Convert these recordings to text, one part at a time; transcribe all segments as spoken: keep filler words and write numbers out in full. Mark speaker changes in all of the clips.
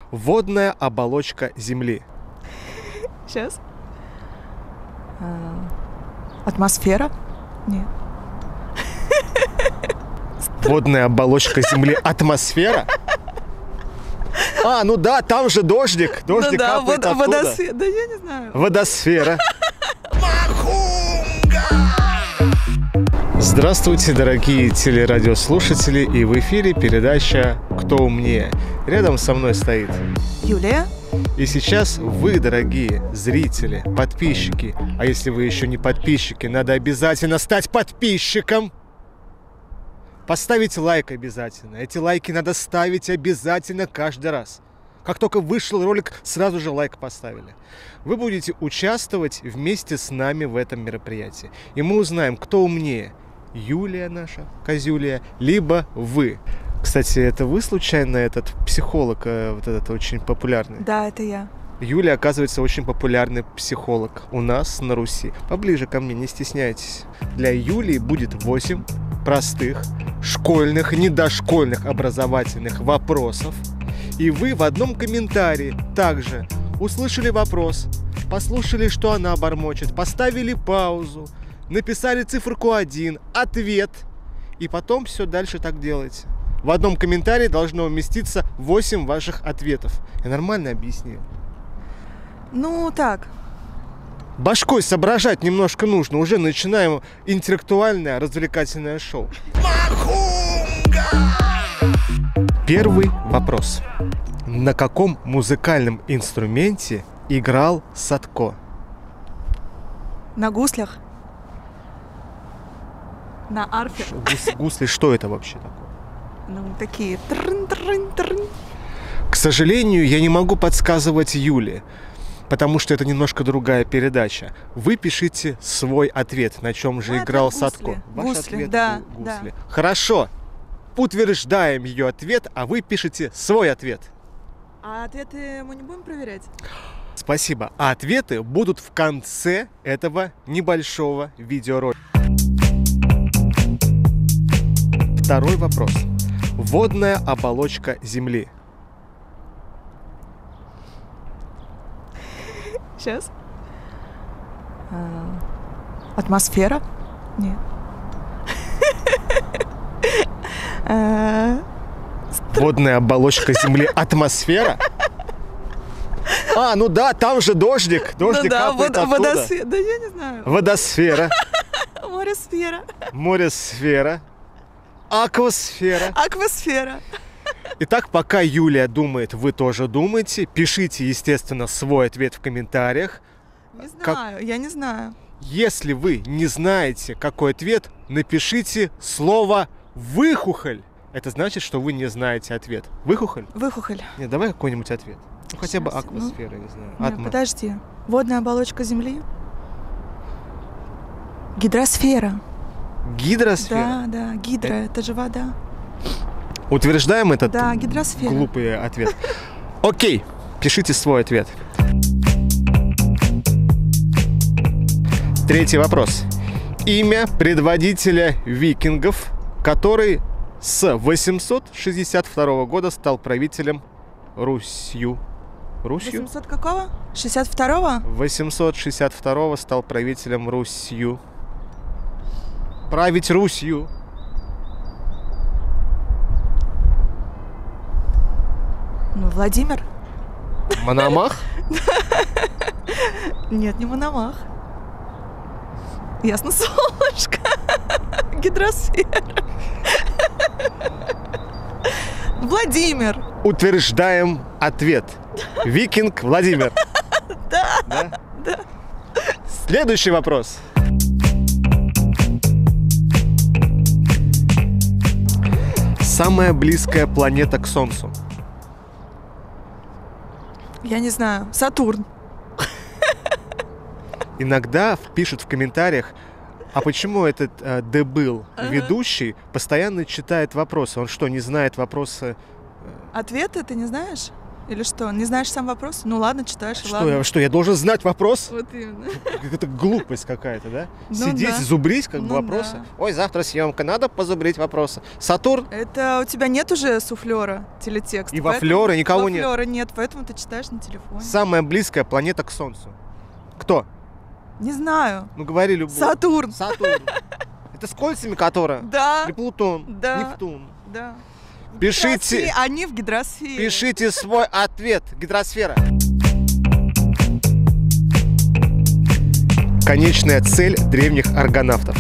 Speaker 1: Водная оболочка Земли.
Speaker 2: Сейчас. Атмосфера? Нет.
Speaker 1: Водная оболочка Земли. Атмосфера? А, ну да, там же дождик. Дождик
Speaker 2: ну, да,
Speaker 1: капает
Speaker 2: вод,
Speaker 1: оттуда.
Speaker 2: Водосфера. Да я не знаю.
Speaker 1: Водосфера. Здравствуйте, дорогие телерадиослушатели, и в эфире передача «Кто умнее?». Рядом со мной стоит
Speaker 2: Юлия.
Speaker 1: И сейчас вы, дорогие зрители, подписчики, а если вы еще не подписчики, надо обязательно стать подписчиком. Поставить лайк обязательно. Эти лайки надо ставить обязательно каждый раз. Как только вышел ролик, сразу же лайк поставили. Вы будете участвовать вместе с нами в этом мероприятии. И мы узнаем, кто умнее. Юлия наша, Козюлия, либо вы. Кстати, это вы случайно этот психолог, вот этот очень популярный?
Speaker 2: Да, это я.
Speaker 1: Юлия, оказывается, очень популярный психолог у нас на Руси. Поближе ко мне, не стесняйтесь. Для Юлии будет восемь простых, школьных, недошкольных образовательных вопросов. И вы в одном комментарии также услышали вопрос, послушали, что она бормочет, поставили паузу, написали циферку один, ответ, и потом все дальше так делаете. В одном комментарии должно уместиться восемь ваших ответов. Я нормально объяснил?
Speaker 2: Ну, так.
Speaker 1: Башкой соображать немножко нужно. Уже начинаем интеллектуальное развлекательное шоу. Первый вопрос. На каком музыкальном инструменте играл Садко?
Speaker 2: На гуслях. На арфе.
Speaker 1: Гус, гусли, что это вообще такое?
Speaker 2: Ну, такие. Трын-трын-трын.
Speaker 1: К сожалению, я не могу подсказывать Юле, потому что это немножко другая передача. Вы пишите свой ответ, на чем же
Speaker 2: а,
Speaker 1: играл
Speaker 2: гусли.
Speaker 1: Садко. Ваш
Speaker 2: гусли,
Speaker 1: ответ
Speaker 2: да,
Speaker 1: гусли.
Speaker 2: да.
Speaker 1: Хорошо. Утверждаем ее ответ, а вы пишете свой ответ.
Speaker 2: А ответы мы не будем проверять?
Speaker 1: Спасибо. А ответы будут в конце этого небольшого видеоролика. Второй вопрос. Водная оболочка Земли.
Speaker 2: Сейчас. А, атмосфера? Нет.
Speaker 1: Водная оболочка Земли. Атмосфера? А, ну да, там же дождик. Дождик
Speaker 2: ну, да,
Speaker 1: капает
Speaker 2: вод,
Speaker 1: оттуда.
Speaker 2: Водосфера. Да я не знаю.
Speaker 1: Водосфера.
Speaker 2: Моресфера.
Speaker 1: Моресфера. Аквасфера.
Speaker 2: Аквасфера.
Speaker 1: Итак, пока Юлия думает, вы тоже думаете. Пишите, естественно, свой ответ в комментариях.
Speaker 2: Не знаю,
Speaker 1: как...
Speaker 2: я не знаю.
Speaker 1: Если вы не знаете, какой ответ, напишите слово «выхухоль». Это значит, что вы не знаете ответ. Выхухоль?
Speaker 2: Выхухоль.
Speaker 1: Нет, давай какой-нибудь ответ. Ну, хотя бы
Speaker 2: Сейчас,
Speaker 1: аквасфера,
Speaker 2: ну,
Speaker 1: не знаю.
Speaker 2: Нет,
Speaker 1: Атма.
Speaker 2: подожди. Водная оболочка Земли? Гидросфера.
Speaker 1: Гидросфера?
Speaker 2: Да, да, гидро, это, это же вода.
Speaker 1: Утверждаем этот
Speaker 2: да, гидросфера.
Speaker 1: глупый ответ? Окей, пишите свой ответ. Третий вопрос. Имя предводителя викингов, который с восемьсот шестьдесят второго года стал правителем Русью. Русью?
Speaker 2: восемьсот какого? шестьдесят второго?
Speaker 1: восемьсот шестьдесят второго стал правителем Русью. Править Русью.
Speaker 2: Ну, Владимир.
Speaker 1: Мономах?
Speaker 2: Нет, не Мономах. Ясно, солнышко. Гидросфера. Владимир.
Speaker 1: Утверждаем ответ. Викинг Владимир.
Speaker 2: Да.
Speaker 1: Да?
Speaker 2: Да.
Speaker 1: Следующий вопрос. Самая близкая планета к Солнцу.
Speaker 2: Я не знаю. Сатурн.
Speaker 1: Иногда пишут в комментариях, а почему этот э, дебил,
Speaker 2: Ага.
Speaker 1: ведущий, постоянно читает вопросы? Он что, не знает вопросы?
Speaker 2: Ответы ты не знаешь? Или что? Не знаешь сам вопрос? Ну ладно, читаешь,
Speaker 1: Что
Speaker 2: ладно.
Speaker 1: я, что, я должен знать вопрос?
Speaker 2: Вот именно.
Speaker 1: Это глупость какая-то, да?
Speaker 2: Ну
Speaker 1: Сидеть,
Speaker 2: да.
Speaker 1: зубрить как бы
Speaker 2: Ну
Speaker 1: вопросы.
Speaker 2: да.
Speaker 1: Ой, завтра съемка, надо позубрить вопросы. Сатурн
Speaker 2: Это у тебя нет уже суфлера телетекста.
Speaker 1: и вафлёра никого нет.
Speaker 2: Вафлёра нет, поэтому ты читаешь на телефоне.
Speaker 1: Самая близкая планета к Солнцу. Кто?
Speaker 2: Не знаю.
Speaker 1: Ну говори любую.
Speaker 2: Сатурн.
Speaker 1: Сатурн. Это с кольцами которая?
Speaker 2: Да.
Speaker 1: Или Плутон?
Speaker 2: Да.
Speaker 1: Нептун.
Speaker 2: Да. В
Speaker 1: Пишите,
Speaker 2: гидросфере, Они в гидросфере.
Speaker 1: пишите свой ответ. Гидросфера. Конечная цель древних аргонавтов.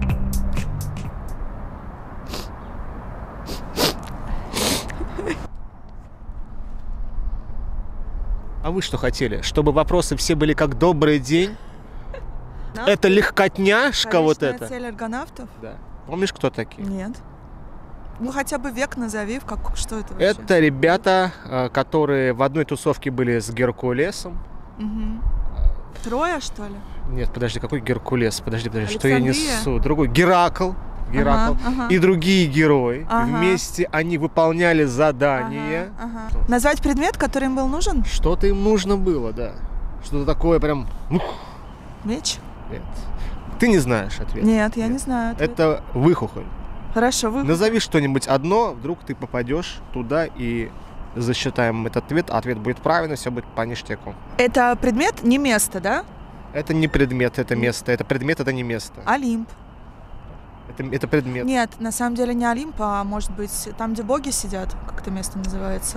Speaker 1: А вы что хотели? Чтобы вопросы все были как добрый день?
Speaker 2: Да?
Speaker 1: Это легкотняшка вот
Speaker 2: Конечная
Speaker 1: это?
Speaker 2: цель аргонавтов?
Speaker 1: Да. Помнишь, кто такие?
Speaker 2: Нет. Ну хотя бы век назови, в как... что это вообще?
Speaker 1: Это ребята, э, которые в одной тусовке были с Геркулесом.
Speaker 2: Мгм. Трое, что ли?
Speaker 1: Нет, подожди, какой Геркулес? Подожди, подожди, что я
Speaker 2: Александрия?
Speaker 1: несу? Другой. Геракл. Геракл.
Speaker 2: Ага, ага.
Speaker 1: И другие герои.
Speaker 2: Ага.
Speaker 1: Вместе они выполняли задание.
Speaker 2: Ага, ага. Назвать предмет, который им был нужен?
Speaker 1: Что-то им нужно было, да. Что-то такое прям... ух,
Speaker 2: Меч?
Speaker 1: нет. Ты не знаешь ответ.
Speaker 2: Нет, я
Speaker 1: Нет.
Speaker 2: не знаю. ответ.
Speaker 1: Это выхухоль.
Speaker 2: Хорошо, вы...
Speaker 1: Назови что-нибудь одно, вдруг ты попадешь туда и засчитаем этот ответ. Ответ будет правильный, все будет по ништяку.
Speaker 2: Это предмет, не место, да?
Speaker 1: Это не предмет, это место. Это предмет, это не место.
Speaker 2: Олимп.
Speaker 1: Это, это предмет.
Speaker 2: Нет, на самом деле не Олимп, а может быть там, где боги сидят. Как это место называется?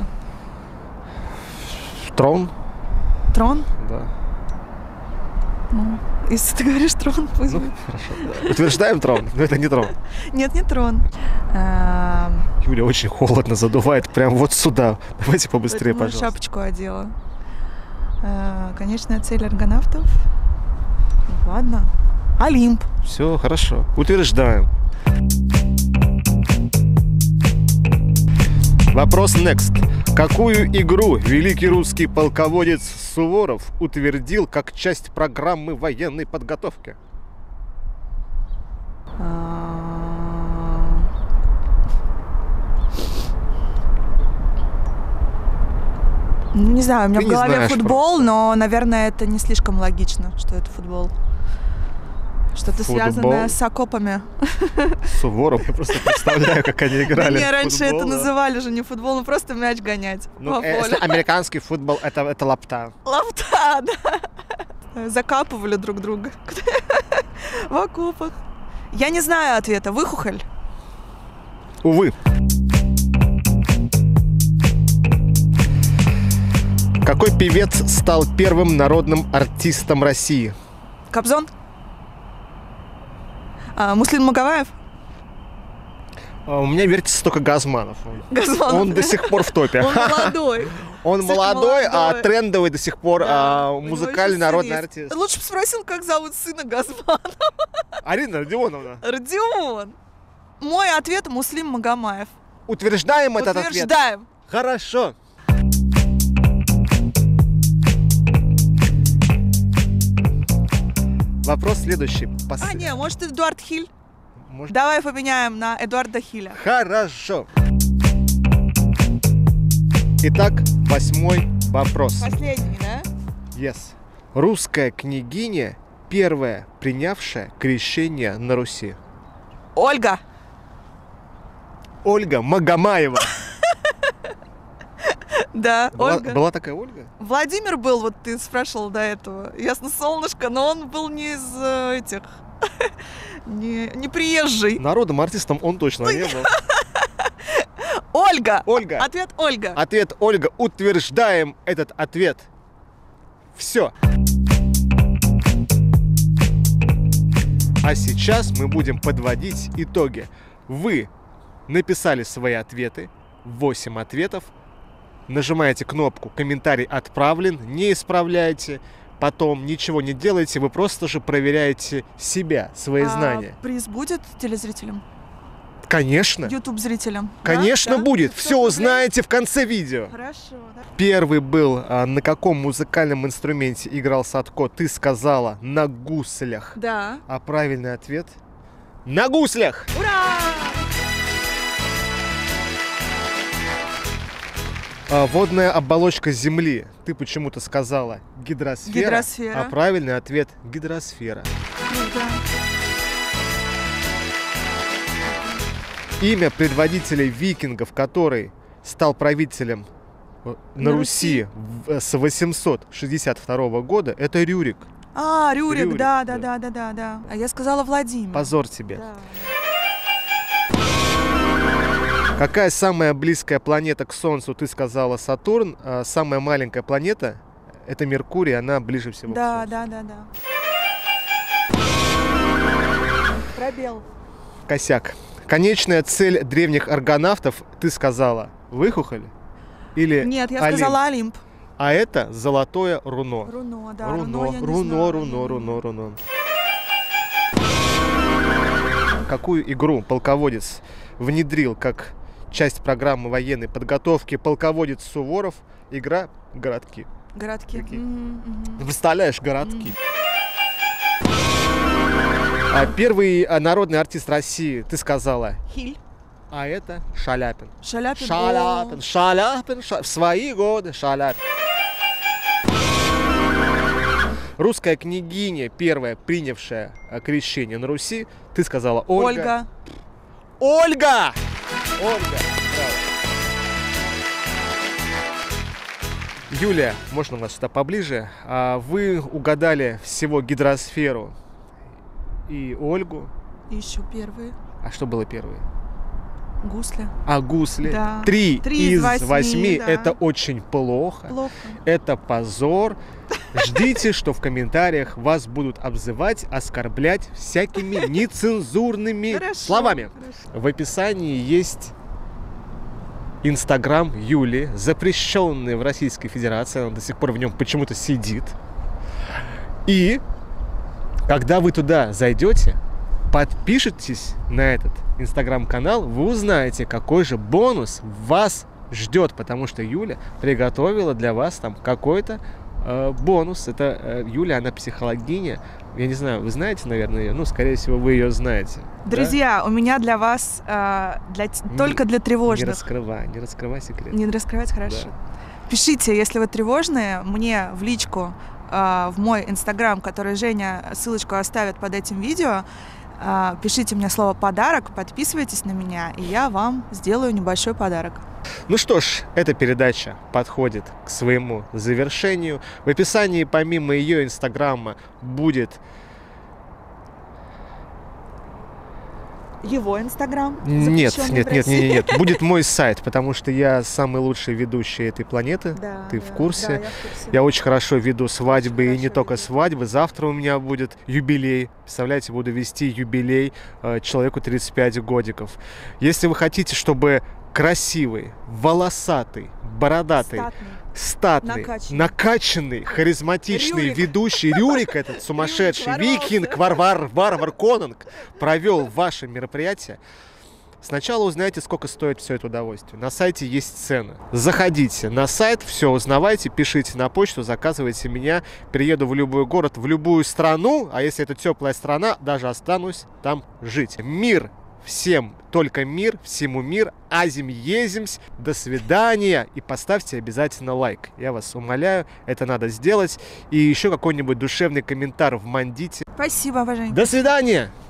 Speaker 1: Трон?
Speaker 2: Трон?
Speaker 1: Да.
Speaker 2: Ну, если ты говоришь трон, пусть
Speaker 1: Ну,
Speaker 2: будет.
Speaker 1: хорошо. Да. Утверждаем трон, но это не трон.
Speaker 2: Нет, не трон. Эм,
Speaker 1: Юля очень холодно задувает прям вот сюда. Давайте побыстрее,
Speaker 2: поэтому
Speaker 1: пожалуйста.
Speaker 2: шапочку одела. Э, Конечная цель аргонавтов? Ну, ладно. Олимп.
Speaker 1: Все, хорошо. Утверждаем. Вопрос next. Какую игру великий русский полководец Суворов утвердил как часть программы военной подготовки?
Speaker 2: А, Ну, не знаю, у меня
Speaker 1: Ты
Speaker 2: в
Speaker 1: не
Speaker 2: голове
Speaker 1: знаешь
Speaker 2: футбол,
Speaker 1: просто.
Speaker 2: но, наверное, это не слишком логично, что это футбол. Что-то
Speaker 1: Футбол?
Speaker 2: связанное с окопами.
Speaker 1: Суворов, я просто представляю, как они
Speaker 2: Да
Speaker 1: играли.
Speaker 2: не,
Speaker 1: в
Speaker 2: раньше
Speaker 1: футбол,
Speaker 2: это
Speaker 1: да.
Speaker 2: называли же не футбол, ну просто мяч гонять
Speaker 1: Ну,
Speaker 2: по
Speaker 1: э, если
Speaker 2: полю.
Speaker 1: американский футбол, это, это лапта.
Speaker 2: Лапта, да. Закапывали друг друга в окопах. Я не знаю ответа. Выхухоль?
Speaker 1: Увы. Какой певец стал первым народным артистом России?
Speaker 2: Кобзон? А, Муслим Магомаев?
Speaker 1: А, У меня вертится только Газманов. Он,
Speaker 2: Газманов,
Speaker 1: он
Speaker 2: да?
Speaker 1: до сих пор в топе.
Speaker 2: Он молодой.
Speaker 1: Он
Speaker 2: слишком
Speaker 1: молодой, а
Speaker 2: молодой.
Speaker 1: трендовый до сих пор
Speaker 2: Да,
Speaker 1: а,
Speaker 2: у него
Speaker 1: музыкальный
Speaker 2: еще
Speaker 1: народный
Speaker 2: сын есть.
Speaker 1: артист.
Speaker 2: Лучше бы спросил, как зовут сына Газмана.
Speaker 1: Арина Родионовна.
Speaker 2: Родион. Мой ответ — Муслим Магомаев.
Speaker 1: Утверждаем этот ответ?
Speaker 2: Утверждаем.
Speaker 1: Хорошо. Вопрос следующий. Пос-
Speaker 2: А, не, может, Эдуард Хиль?
Speaker 1: Может-
Speaker 2: Давай поменяем на Эдуарда Хиля.
Speaker 1: Хорошо. Итак, восьмой вопрос.
Speaker 2: Последний, да?
Speaker 1: Yes. Русская княгиня, первая принявшая крещение на Руси.
Speaker 2: Ольга.
Speaker 1: Ольга Магомаева.
Speaker 2: Да,
Speaker 1: Была,
Speaker 2: Ольга.
Speaker 1: была такая Ольга?
Speaker 2: Владимир был, вот ты спрашивал до этого. Ясно, солнышко, но он был не из э, этих... не, не приезжий.
Speaker 1: Народным артистом он точно не был.
Speaker 2: Ольга.
Speaker 1: Ольга.
Speaker 2: Ответ Ольга.
Speaker 1: Ответ Ольга. Утверждаем этот ответ. Все. А сейчас мы будем подводить итоги. Вы написали свои ответы. восемь ответов. Нажимаете кнопку «Комментарий отправлен», не исправляйте, потом ничего не делаете, вы просто же проверяете себя, свои
Speaker 2: А
Speaker 1: знания.
Speaker 2: приз будет телезрителям?
Speaker 1: Конечно,
Speaker 2: Ютуб-зрителям?
Speaker 1: конечно
Speaker 2: Да?
Speaker 1: будет.
Speaker 2: пятьсот
Speaker 1: Все
Speaker 2: рублей?
Speaker 1: узнаете в конце видео.
Speaker 2: Хорошо, да.
Speaker 1: Первый был, а, на каком музыкальном инструменте играл Садко, ты сказала на гуслях.
Speaker 2: Да.
Speaker 1: А правильный ответ — на гуслях!
Speaker 2: Ура!
Speaker 1: А, водная оболочка Земли. Ты почему-то сказала гидросфера,
Speaker 2: Гидросфера.
Speaker 1: а правильный ответ гидросфера.
Speaker 2: Круто.
Speaker 1: Имя предводителя викингов, который стал правителем на,
Speaker 2: На
Speaker 1: Руси, в- с восемьсот шестьдесят второго года, это Рюрик.
Speaker 2: А, Рюрик,
Speaker 1: Рюрик,
Speaker 2: да,
Speaker 1: да.
Speaker 2: да, да, да, да, да. А я сказала Владимир.
Speaker 1: Позор тебе.
Speaker 2: Да.
Speaker 1: Какая самая близкая планета к Солнцу? Ты сказала Сатурн. А самая маленькая планета — это Меркурий, она ближе всего
Speaker 2: Да,
Speaker 1: к Солнцу.
Speaker 2: да, да, да. Пробел.
Speaker 1: Косяк. Конечная цель древних аргонавтов, ты сказала Выхухоль или
Speaker 2: Нет, я
Speaker 1: Олимп?
Speaker 2: сказала Олимп.
Speaker 1: А это золотое руно.
Speaker 2: Руно, да.
Speaker 1: Руно,
Speaker 2: я не
Speaker 1: руно,
Speaker 2: знаю.
Speaker 1: руно, руно, руно. Какую игру полководец внедрил как часть программы военной подготовки полководец Суворов? Игра «Городки».
Speaker 2: Городки.
Speaker 1: Какие?
Speaker 2: Мгм, мгм.
Speaker 1: Представляешь, городки. А первый а, народный артист России, ты сказала,
Speaker 2: Хиль.
Speaker 1: а это Шаляпин.
Speaker 2: Шаляпин.
Speaker 1: Шаляпин,
Speaker 2: О,
Speaker 1: Шаляпин, Ша- в свои годы Шаляпин. Русская княгиня, первая принявшая а, крещение на Руси, ты сказала Ольга.
Speaker 2: Ольга.
Speaker 1: Ольга! Ольга! Браво. Юлия, можно вас сюда поближе? А, Вы угадали всего гидросферу и Ольгу.
Speaker 2: И еще первые.
Speaker 1: А что было первое?
Speaker 2: Гусли.
Speaker 1: А гусли.
Speaker 2: Да.
Speaker 1: Три,
Speaker 2: Три
Speaker 1: из
Speaker 2: из восьми,
Speaker 1: восьми.
Speaker 2: да.
Speaker 1: Это очень плохо.
Speaker 2: Плохо.
Speaker 1: Это позор. Ждите, что в комментариях вас будут обзывать, оскорблять всякими нецензурными
Speaker 2: Хорошо,
Speaker 1: словами.
Speaker 2: хорошо.
Speaker 1: В описании есть Инстаграм Юли, запрещенный в Российской Федерации. Она до сих пор в нем почему-то сидит. И когда вы туда зайдете, подпишитесь на этот инстаграм-канал, вы узнаете, какой же бонус вас ждет, потому что Юля приготовила для вас там какой-то э, бонус. Это э, Юля, она психологиня. Я не знаю, вы знаете, наверное, ее? Ну, скорее всего, вы ее знаете. Да?
Speaker 2: Друзья, у меня для вас э, для, т-
Speaker 1: Не-
Speaker 2: только для
Speaker 1: Не
Speaker 2: тревожных.
Speaker 1: раскрывай, не раскрывай секрет.
Speaker 2: Не раскрывать, хорошо.
Speaker 1: Да.
Speaker 2: Пишите, если вы тревожные, мне в личку, э, в мой инстаграм, который Женя ссылочку оставит под этим видео. Э, пишите мне слово «подарок», подписывайтесь на меня, и я вам сделаю небольшой подарок.
Speaker 1: Ну что ж, эта передача подходит к своему завершению. В описании помимо ее инстаграма будет...
Speaker 2: Его инстаграм?
Speaker 1: Нет,
Speaker 2: запрещенный
Speaker 1: нет,
Speaker 2: в
Speaker 1: нет,
Speaker 2: России.
Speaker 1: нет, нет, будет мой сайт, потому что я самый лучший ведущий этой планеты.
Speaker 2: Да,
Speaker 1: Ты
Speaker 2: да,
Speaker 1: в курсе?
Speaker 2: да, я в курсе.
Speaker 1: Я очень хорошо веду свадьбы, и не
Speaker 2: хорошо
Speaker 1: только
Speaker 2: ведешь.
Speaker 1: свадьбы. Завтра у меня будет юбилей. Представляете, буду вести юбилей э, человеку тридцать пять годиков. Если вы хотите, чтобы красивый, волосатый, бородатый,
Speaker 2: Статный.
Speaker 1: статный,
Speaker 2: Накачанный.
Speaker 1: накачанный, харизматичный
Speaker 2: Рюрик.
Speaker 1: ведущий Рюрик, этот сумасшедший
Speaker 2: ворвался.
Speaker 1: викинг, варвар, варвар Конунг, провел ваше мероприятие, сначала узнайте, сколько стоит все это удовольствие. На сайте есть цены. Заходите на сайт, все узнавайте, пишите на почту, заказывайте меня. Приеду в любой город, в любую страну, а если это теплая страна, даже останусь там жить. Мир всем, только мир, всему мир, азим езимсь, до свидания, и поставьте обязательно лайк. Я вас умоляю, это надо сделать. И еще какой-нибудь душевный комментарий вмандите.
Speaker 2: Спасибо, Женя.
Speaker 1: До свидания!